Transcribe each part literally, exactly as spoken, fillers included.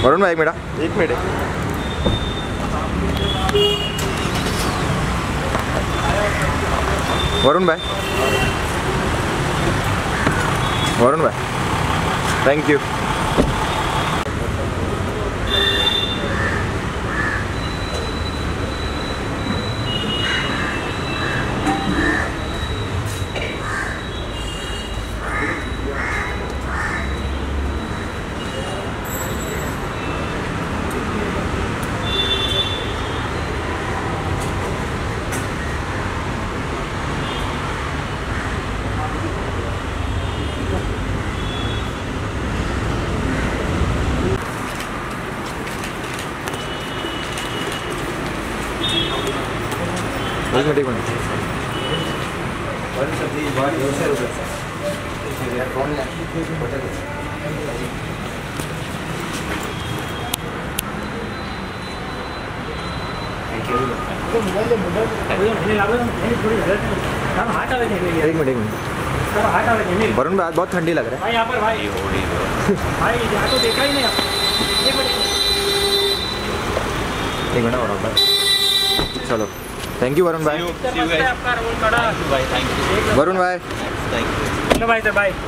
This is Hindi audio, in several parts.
वरुण भाई एक मिनट एक मिनट वरुण भाई वरुण भाई थैंक यू। एक मिनट एक मिनट सब्जी बहुत दोनशे रुपये कौन एक मिनट एक मिनट वरुण भाई बहुत ठंडी लग रहा है यहाँ पर भाई भाई यहाँ तो देखा ही नहीं आप एक मिनट एक मिनट वरुण भाई चलो थैंक यू वरुण भाई आपका भाई थैंक यू वरुण भाई थैंक यू भाई सर भाई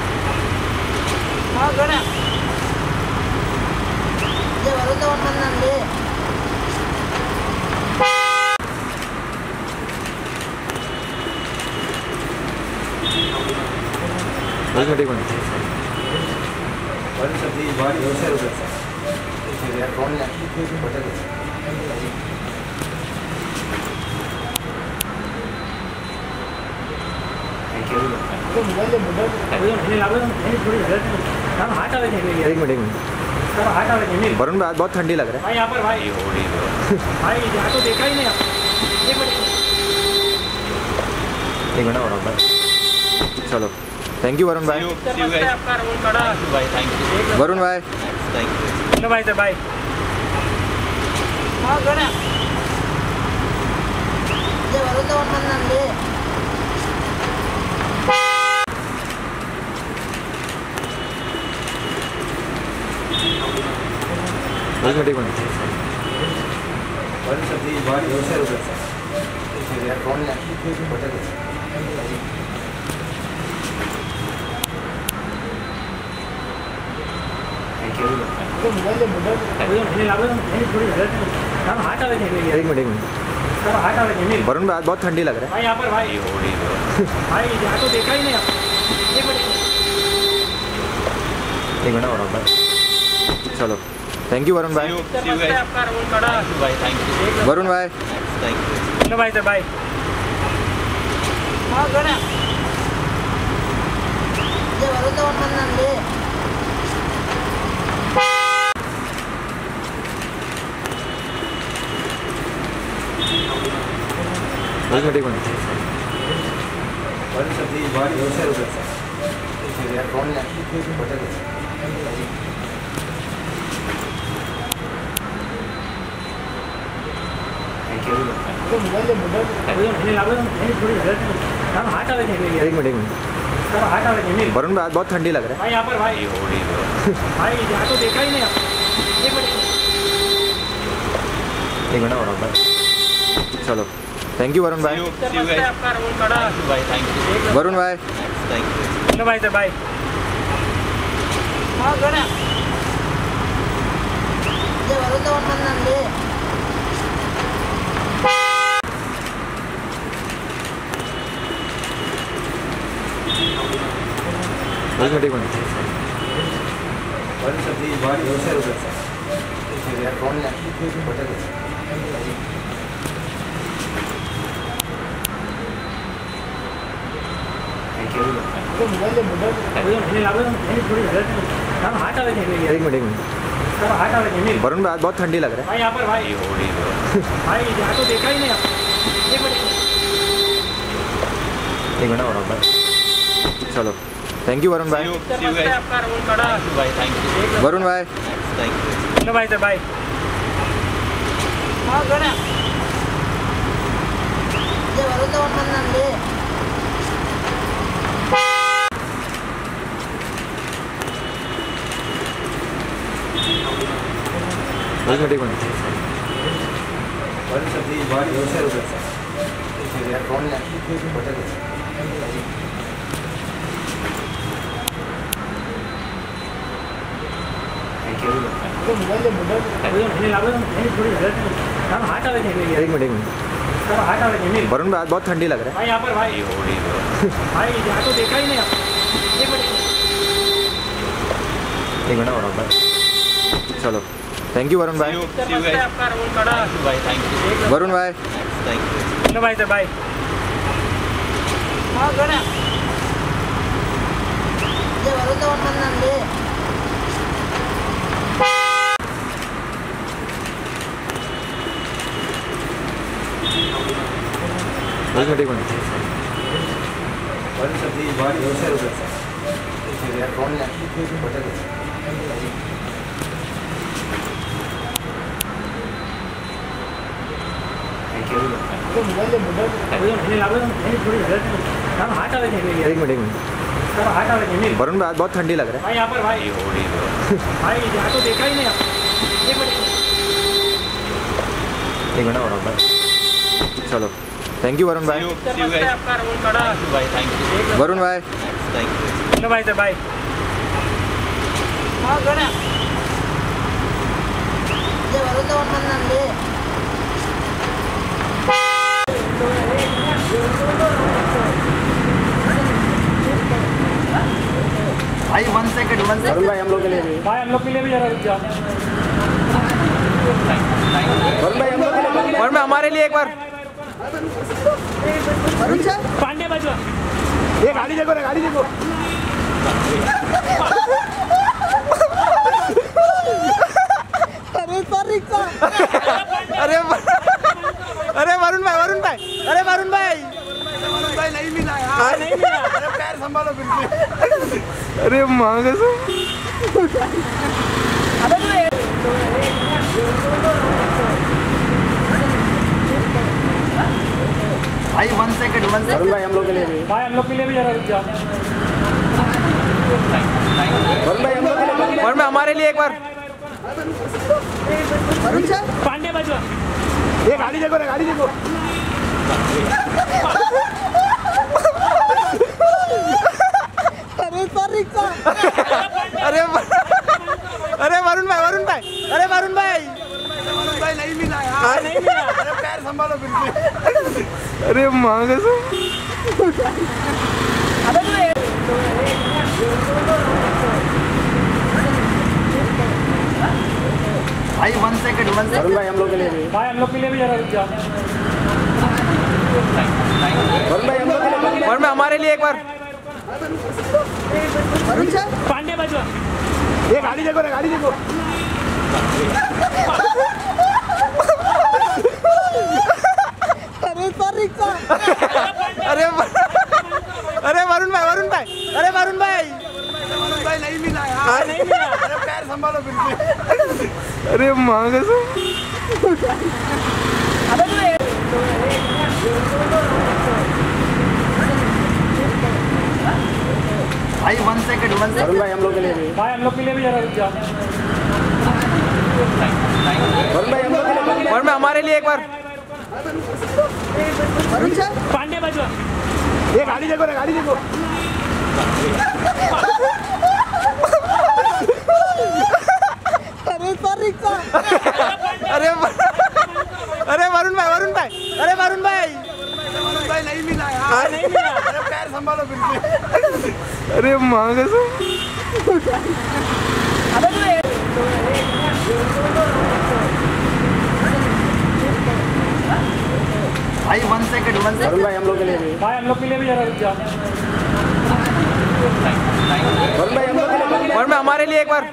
एक मिनट एक मिनट सब्जी बहुत दोनशे रुपये कौन एक मिनट एक मिनट वरुण भाई बहुत ठंडी लग रहा है यहाँ पर भाई भाई यहाँ तो देखा ही नहीं आप एक मिनट एक मिनट वरुण भाई चलो थैंक यू वरुण भाई आपका भाई थैंक यू वरुण भाई थैंक यू भाई सर भाई एक मिनट एक मिनट सब्जी बहुत दोनशे रुपये कौन एक मिनट एक मिनट वरुण भाई बहुत ठंडी लग रहा है यहाँ पर भाई भाई यहाँ तो देखा ही नहीं आप एक मिनट एक मिनट वरुण भाई चलो थैंक यू वरुण भाई आपका भाई थैंक यू वरुण भाई थैंक यू भाई सर भाई एक मिनट एक मिनट सब्जी बहुत दोनशे रुपये कौन एक मिनट एक मिनट वरुण भाई बहुत ठंडी लग रहा है यहाँ पर भाई भाई यहाँ तो देखा ही नहीं आप एक मिनट एक मिनट वरुण भाई चलो थैंक यू वरुण भाई आपका भाई थैंक यू वरुण भाई थैंक यू भाई सर भाई एक मिनट एक मिनट सब्जी बहुत दोनशे रुपये कौन एक मिनट एक मिनट वरुण भाई बहुत ठंडी लग रहा है यहाँ पर भाई भाई यहाँ तो देखा ही नहीं आप एक मिनट एक मिनट वरुण भाई चलो थैंक यू वरुण भाई आपका भाई थैंक यू वरुण भाई थैंक यू भाई सर भाई एक मिनट एक मिनट एक मिनट एक मिनट एक मिनट वरुण भाई आज बहुत ठंडी लग रहा भाई यहाँ पर भाई भाई यहाँ तो देखा ही नहीं आपने। एक मिनट है एक मिनट वरुण भाई चलो थैंक यू वरुण भाई आपका रोल कड़ा वरुण भाई चलो भाई सर भाई एक मिनट एक मिनट एक मिनट एक मिनट वरुण भाई आज बहुत ठंडी लग रहा भाई यहाँ पर भाई भाई यहाँ तो देखा ही नहीं आपने। एक मिनट है एक मिनट वरुण भाई चलो थैंक यू वरुण भाई आपका रोल कड़ा वरुण भाई चलो भाई सर भाई भाई वन सेकंड वन वरुण भाई हम लोग के लिए भी भाई हम लोग के लिए भी जरा रुक जाओ। वरुण भाई हम लोग के लिए वरुण भाई हमारे लिए एक बार पांडे बाजू ये गाड़ी देखो रे गाड़ी देखो अरे सॉरी अरे अरे वरुण भाई वरुण भाई अरे वरुण भाई भाई नहीं मिला यार नहीं मिला। अरे पैर संभालो फिर से अरे माँ कसम भाई वन सेकंड वन वरुण भाई हम लोग के लिए भी भाई हम लोग के लिए भी जरा रुक जाओ। वरुण भाई हम लोग के लिए वरुण भाई हमारे लिए एक बार पांडे बाजू ये गाड़ी देखो रे गाड़ी देखो अरे सॉरी अरे अरे वरुण भाई वरुण भाई अरे वरुण भाई भाई नहीं मिला यार नहीं मिला। अरे पैर संभालो फिर से अरे माँ कसम भाई वन सेकंड वन वरुण भाई हम लोग के लिए भी भाई हम लोग के लिए भी जरा रुक जाओ। वरुण भाई हम लोग के लिए वरुण भाई हमारे लिए एक बार पांडे बाजू ये गाड़ी देखो रे गाड़ी देखो अरे सॉरी अरे अरे वरुण भाई वरुण भाई अरे वरुण भाई भाई नहीं मिला यार नहीं मिला। अरे पैर संभालो फिर से अरे माँ कसम भाई वन सेकंड वन वरुण भाई हम लोग के लिए भी भाई हम लोग के लिए भी जरा रुक जाओ। वरुण भाई हम लोग के लिए वरुण भाई हमारे लिए एक बार पांडे बाजू ये गाड़ी देखो रे गाड़ी देखो अरे सॉरी अरे अरे वरुण भाई वरुण भाई अरे वरुण भाई भाई नहीं मिला यार नहीं मिला। अरे पैर संभालो फिर से अरे माँ कसम भाई वन सेकंड वन वरुण भाई हम लोग के लिए भी भाई हम लोग के लिए भी जरा रुक जाओ। वरुण भाई हम लोग के लिए वरुण भाई हमारे लिए एक बार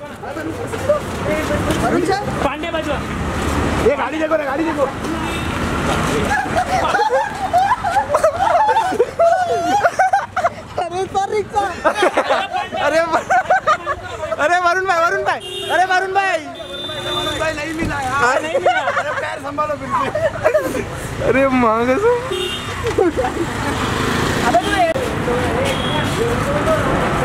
पांडे बाजू ये गाड़ी देखो रे गाड़ी देखो अरे सॉरी अरे अरे वरुण भाई वरुण भाई अरे वरुण भाई भाई नहीं मिला यार नहीं मिला। अरे पैर संभालो फिर से अरे माँ कसम